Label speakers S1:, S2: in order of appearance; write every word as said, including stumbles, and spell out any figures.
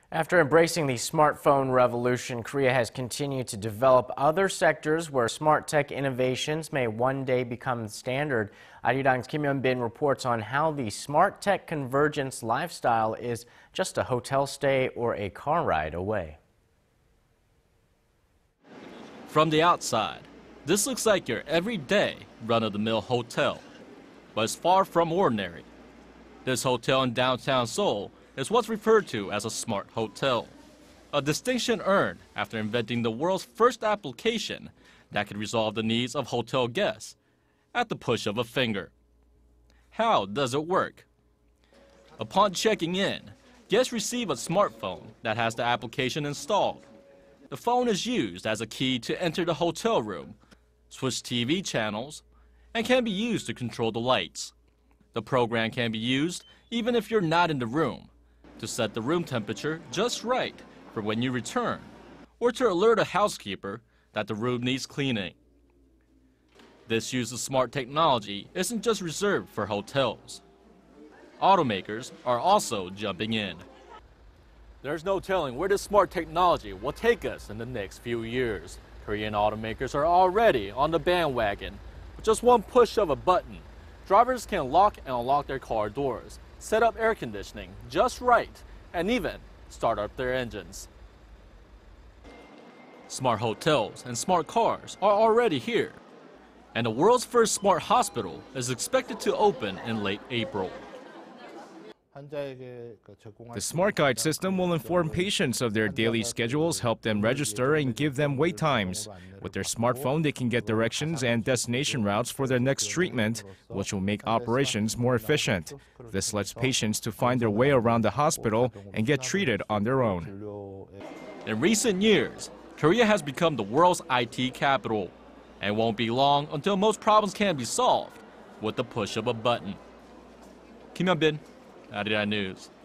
S1: After embracing the smartphone revolution, Korea has continued to develop other sectors where smart tech innovations may one day become standard. Arirang's Hyun-bin reports on how the smart tech convergence lifestyle is just a hotel stay or a car ride away.
S2: From the outside, this looks like your everyday run-of-the-mill hotel, but it's far from ordinary. This hotel in downtown Seoul is what's referred to as a smart hotel, a distinction earned after inventing the world's first application that could resolve the needs of hotel guests at the push of a finger. How does it work? Upon checking in, guests receive a smartphone that has the application installed. The phone is used as a key to enter the hotel room, switch T V channels, and can be used to control the lights. The program can be used even if you're not in the room, to set the room temperature just right for when you return, or to alert a housekeeper that the room needs cleaning. This use of smart technology isn't just reserved for hotels. Automakers are also jumping in. There's no telling where this smart technology will take us in the next few years. Korean automakers are already on the bandwagon. With just one push of a button, drivers can lock and unlock their car doors, set up air conditioning just right, and even start up their engines. Smart hotels and smart cars are already here, and the world's first smart hospital is expected to open in late April.
S3: The Smart Guide system will inform patients of their daily schedules, help them register, and give them wait times. With their smartphone, they can get directions and destination routes for their next treatment, which will make operations more efficient. This lets patients to find their way around the hospital and get treated on their own.
S2: In recent years, Korea has become the world's I T capital, and it won't be long until most problems can be solved with the push of a button. Hyun-bin, Arirang News.